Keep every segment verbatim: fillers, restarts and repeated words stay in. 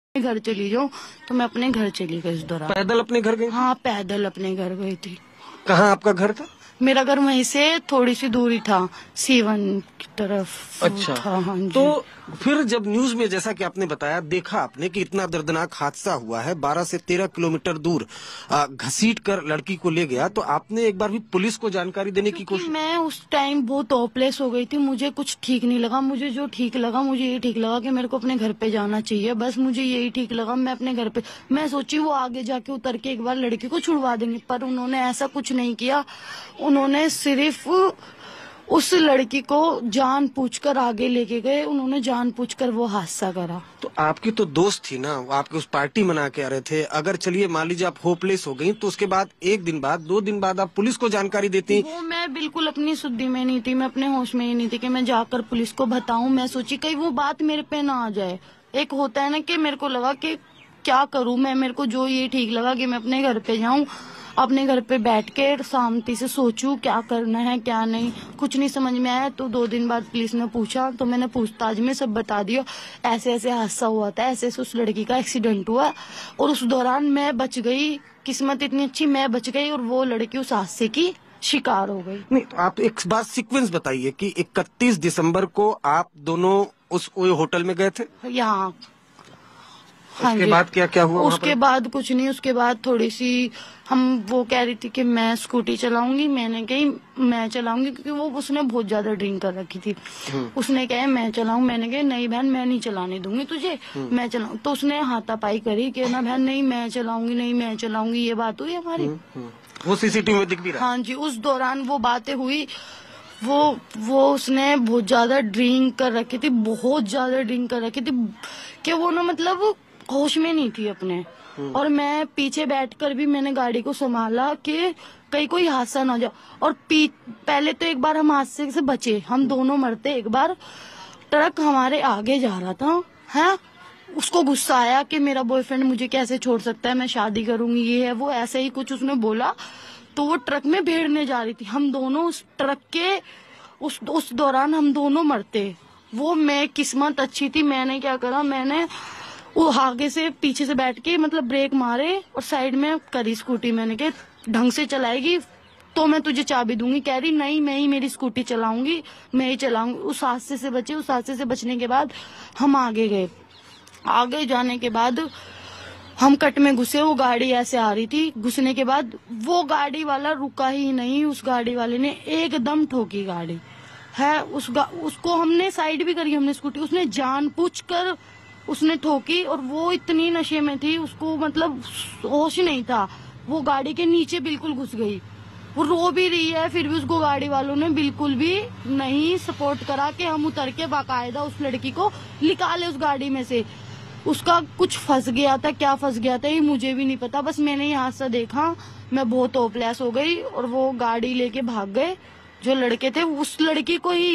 घर चली जाऊं तो मैं अपने घर चली गई इस दौरान। पैदल अपने घर गई? हाँ, पैदल अपने घर गई थी। कहाँ आपका घर था? मेरा घर वहीं से थोड़ी सी दूरी था, सीवन की तरफ। अच्छा था, हाँ जी। तो फिर जब न्यूज में जैसा कि आपने बताया, देखा आपने कि इतना दर्दनाक हादसा हुआ है, बारह से तेरह किलोमीटर दूर घसीट कर लड़की को ले गया, तो आपने एक बार भी पुलिस को जानकारी देने की कोशिश? मैं उस टाइम बहुत होपलेस हो गई थी, मुझे कुछ ठीक नहीं लगा। मुझे जो ठीक लगा, मुझे ये ठीक लगा कि मेरे को अपने घर पे जाना चाहिए, बस मुझे यही ठीक लगा। मैं अपने घर पे, मैं सोची वो आगे जाके उतर के एक बार लड़की को छुड़वा देंगे, पर उन्होंने ऐसा कुछ नहीं किया। उन्होंने सिर्फ उस लड़की को जानबूझकर आगे लेके गए, उन्होंने जानबूझकर वो हादसा करा। तो आपकी तो दोस्त थी ना, आपके उस पार्टी मना के आ रहे थे। अगर चलिए मान लीजिए आप होपलेस हो गई, तो उसके बाद एक दिन बाद, दो दिन बाद आप पुलिस को जानकारी देती? वो मैं बिल्कुल अपनी शुद्धि में नहीं थी, मैं अपने होश में ही नहीं थी कि मैं जाकर पुलिस को बताऊं। मैं सोची कहीं वो बात मेरे पे ना आ जाए। एक होता है ना कि मेरे को लगा कि क्या करूं मैं, मेरे को जो ये ठीक लगा कि मैं अपने घर पे जाऊं, अपने घर पे बैठ के शांति से सोचूं क्या करना है क्या नहीं। कुछ नहीं समझ में आया, तो दो दिन बाद पुलिस ने पूछा, तो मैंने पूछताछ में सब बता दिया। ऐसे ऐसे हादसा हुआ था, ऐसे ऐसे उस लड़की का एक्सीडेंट हुआ, और उस दौरान मैं बच गई। किस्मत इतनी अच्छी, मैं बच गई और वो लड़की उस हादसे की शिकार हो गई। नहीं, तो आप एक बात सीक्वेंस बताइए कि इकतीस दिसंबर को आप दोनों उस होटल में गए थे? यहाँ। हाँ उसके जी। बाद क्या क्या हुआ? उसके बाद कुछ नहीं, उसके बाद थोड़ी सी हम वो कह रही थी कि मैं स्कूटी चलाऊंगी, मैंने कही मैं चलाऊंगी, क्योंकि वो उसने बहुत ज्यादा ड्रिंक कर रखी थी। उसने कहा मैं चलाऊं, मैंने कहा नहीं बहन मैं नहीं चलाने दूंगी तुझे, मैं चलाऊं। तो उसने हाथापाई करी कि ना बहन नहीं मैं चलाऊंगी, नहीं मैं चलाऊंगी। ये बात हुई हमारी। वो सीसीटीवी में दिख भी रहा? हाँ जी, उस दौरान वो बातें हुई। वो वो उसने बहुत ज्यादा ड्रिंक कर रखी थी, बहुत ज्यादा ड्रिंक कर रखी थी कि वो ना मतलब होश में नहीं थी अपने। और मैं पीछे बैठकर भी मैंने गाड़ी को संभाला कि कहीं कोई हादसा ना हो जाए। और पहले तो एक बार हम हादसे से बचे, हम दोनों मरते। एक बार ट्रक हमारे आगे जा रहा था, है उसको गुस्सा आया कि मेरा बॉयफ्रेंड मुझे कैसे छोड़ सकता है, मैं शादी करूंगी, ये है वो, ऐसे ही कुछ उसने बोला। तो वो ट्रक में भेड़ने जा रही थी, हम दोनों उस ट्रक के उस उस दौरान हम दोनों मरते। वो मैं किस्मत अच्छी थी, मैंने क्या करा, मैंने वो आगे से पीछे से बैठ के मतलब ब्रेक मारे और साइड में करी स्कूटी। मैंने कहा ढंग से चलाएगी तो मैं तुझे चाबी दूंगी। कह रही नहीं मैं ही मेरी स्कूटी चलाऊंगी, मैं ही चलाऊंगी। उस हादसे से बचे। उस हादसे से बचने के बाद हम आगे गए। आगे जाने के बाद हम कट में घुसे, वो गाड़ी ऐसे आ रही थी। घुसने के बाद वो गाड़ी वाला रुका ही नहीं, उस गाड़ी वाले ने एकदम ठोकी गाड़ी है। उस उसको हमने साइड भी करी, हमने स्कूटी, उसने जानबूझकर उसने ठोकी। और वो इतनी नशे में थी, उसको मतलब होश ही नहीं था। वो गाड़ी के नीचे बिल्कुल घुस गई। वो रो भी रही है, फिर भी उसको गाड़ी वालों ने बिल्कुल भी नहीं सपोर्ट करा कि हम उतर के बाकायदा उस लड़की को निकाले उस गाड़ी में से। उसका कुछ फंस गया था, क्या फंस गया था ये मुझे भी नहीं पता, बस मैंने ये हादसा देखा, मैं बहुत होपलेस हो गई। और वो गाड़ी लेके भाग गए जो लड़के थे, उस लड़की को ही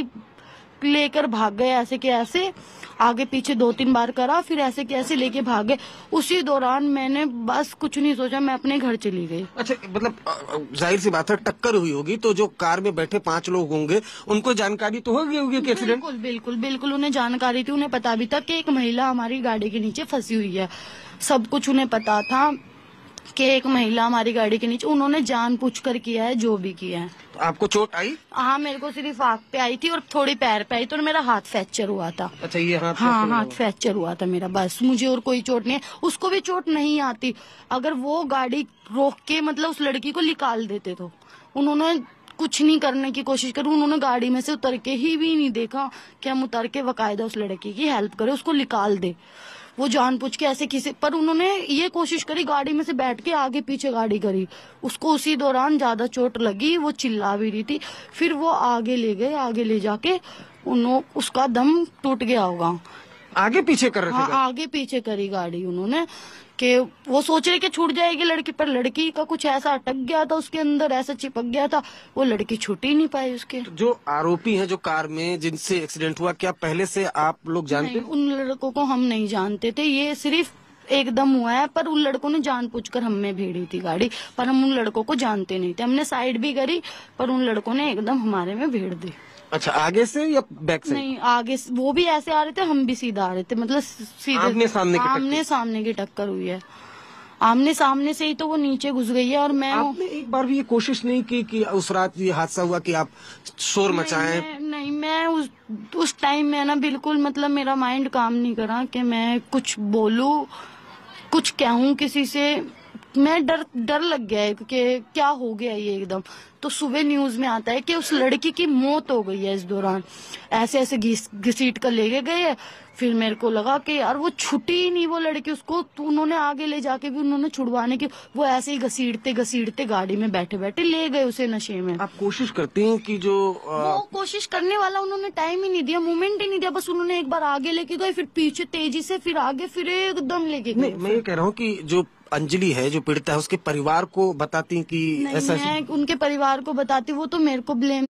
लेकर भाग गए। ऐसे के ऐसे आगे पीछे दो तीन बार करा, फिर ऐसे के ऐसे लेके भाग गए। उसी दौरान मैंने बस कुछ नहीं सोचा, मैं अपने घर चली गई। अच्छा, मतलब जाहिर सी बात है टक्कर हुई होगी, तो जो कार में बैठे पांच लोग होंगे उनको जानकारी तो होगी होगी कि एक्सीडेंट? बिल्कुल बिल्कुल बिल्कुल उन्हें जानकारी थी। उन्हें पता भी था कि एक महिला हमारी गाड़ी के नीचे फंसी हुई है। सब कुछ उन्हें पता था कि एक महिला हमारी गाड़ी के नीचे। उन्होंने जानबूझकर किया है जो भी किया है। तो आपको चोट आई? हाँ, मेरे को सिर्फ आंख पे आई थी और थोड़ी पैर पे आई थी, और मेरा हाथ फ्रैक्चर हुआ था। अच्छा, ये हाथ? हाँ, हाथ फ्रैक्चर हुआ था मेरा, बस। मुझे और कोई चोट नहीं है। उसको भी चोट नहीं आती। अगर वो गाड़ी रोक के मतलब उस लड़की को निकाल देते, तो उन्होंने कुछ नहीं करने की कोशिश करी। उन्होंने गाड़ी में से उतर के ही भी नहीं देखा कि हम उतर के बाकायदा उस लड़की की हेल्प करें, उसको निकाल दे। वो जानबूझ के ऐसे किसी पर उन्होंने ये कोशिश करी, गाड़ी में से बैठ के आगे पीछे गाड़ी करी। उसको उसी दौरान ज्यादा चोट लगी, वो चिल्ला भी रही थी। फिर वो आगे ले गए, आगे ले जाके उन्होंने उसका दम टूट गया होगा। आगे पीछे कर रहे थे? हाँ, आगे पीछे करी गाड़ी उन्होंने कि वो सोच रहे कि छूट जाएगी लड़की, पर लड़की का कुछ ऐसा अटक गया था उसके अंदर, ऐसा चिपक गया था, वो लड़की छूट ही नहीं पाई उसके। तो जो आरोपी हैं जो कार में जिनसे एक्सीडेंट हुआ, क्या पहले से आप लोग जानते? उन लड़कों को हम नहीं जानते थे, ये सिर्फ एकदम हुआ है। पर उन लड़कों ने जानबूझकर हम में भिड़ी थी गाड़ी, पर हम उन लड़कों को जानते नहीं थे। हमने साइड भी करी, पर उन लड़कों ने एकदम हमारे में भीड़ दी। अच्छा, आगे से या बैक से? नहीं, आगे से- वो भी ऐसे आ रहे थे, हम भी सीधा आ रहे थे, मतलब सीधे आमने सामने की टक्कर? आमने सामने की टक्कर हुई है। आमने सामने से ही तो वो नीचे घुस गई है और मैं आपने एक बार भी ये कोशिश नहीं की कि उस रात ये हादसा हुआ कि आप शोर मचाएं? मैं, नहीं, मैं उस उस टाइम में ना बिल्कुल, मतलब मेरा माइंड काम नहीं करा कि मैं कुछ बोलूं, कुछ कहूं किसी से। मैं डर डर लग गया है कि क्या हो गया ये एकदम। तो सुबह न्यूज में आता है कि उस लड़की की मौत हो गई है इस दौरान, ऐसे ऐसे घिस घसीट कर लेके गए हैं। फिर मेरे को लगा कि यार वो छुटी ही नहीं वो लड़की, उसको तो उन्होंने आगे ले जाके भी उन्होंने छुड़वाने की, वो ऐसे ही घसीटते घसीटते गाड़ी में बैठे बैठे ले गए उसे नशे में। आप कोशिश करती हैं कि जो आ, वो कोशिश करने वाला उन्होंने टाइम ही नहीं दिया, मोमेंट ही नहीं दिया, बस उन्होंने एक बार आगे लेके गए, फिर पीछे तेजी से, फिर आगे, फिर एकदम लेके गए। नहीं, मैं ये कह रहा हूँ कि जो अंजलि है, जो पीड़िता है, उसके परिवार को बताती कि नहीं, ऐसा मैं उनके परिवार को बताती, वो तो मेरे को ब्लेम